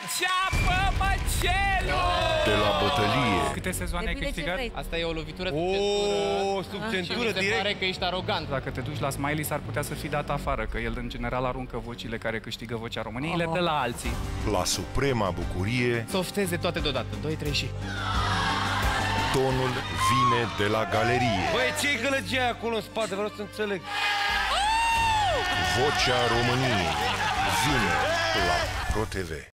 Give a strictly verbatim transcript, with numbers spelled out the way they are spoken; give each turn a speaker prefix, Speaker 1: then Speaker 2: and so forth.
Speaker 1: Înceapă, măcelul!
Speaker 2: De la bătălie.
Speaker 1: Câte sezoane ai câștigat?
Speaker 3: Asta e o lovitură sub
Speaker 4: O, sub
Speaker 3: centură.
Speaker 4: centură
Speaker 3: Și mi se
Speaker 4: direct.
Speaker 3: pare că ești arogant.
Speaker 1: Dacă te duci la Smiley, s-ar putea să fii dat afară, că el în general aruncă vocile care câștigă vocea României, le dă la alții.
Speaker 2: La suprema bucurie,
Speaker 3: Softeze toate deodată. doi, trei și...
Speaker 2: tonul vine de la galerie.
Speaker 4: Băi, ce-i gălăgia acolo în spate? Vreau să înțeleg.
Speaker 2: Vocea României vine la Pro T V.